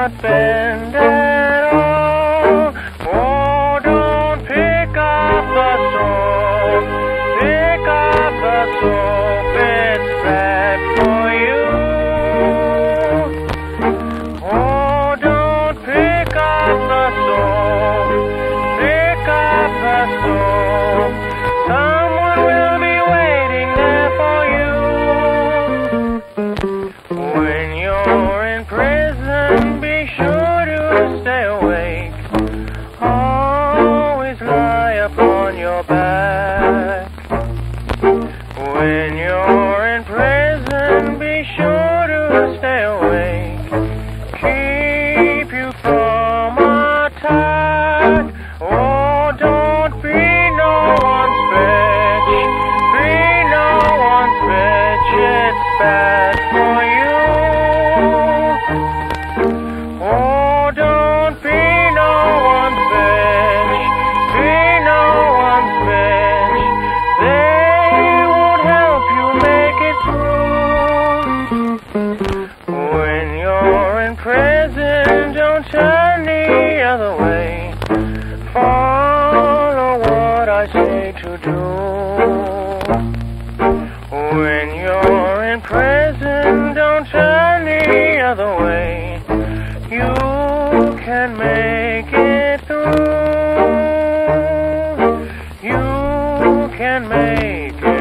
not bend at all. Oh, don't pick up the soap. Pick up the soap, it's bad for you. Oh, don't pick up the soap. Pick up the soap. Someone will be waiting there for you. When you're in prison, be sure to stay awake. Always lie upon your back. When you're in prison, be sure to stay awake. Keep you from attack. Oh, don't be no one's bitch. Be no one's bitch. It's bad for you. Oh, don't be no one's bitch. Be no one's bitch. They won't help you make it through. When you're in prison, don't turn the other way. Follow what I say to do. When you're in prison, don't turn the other way. You can make it through. You can make it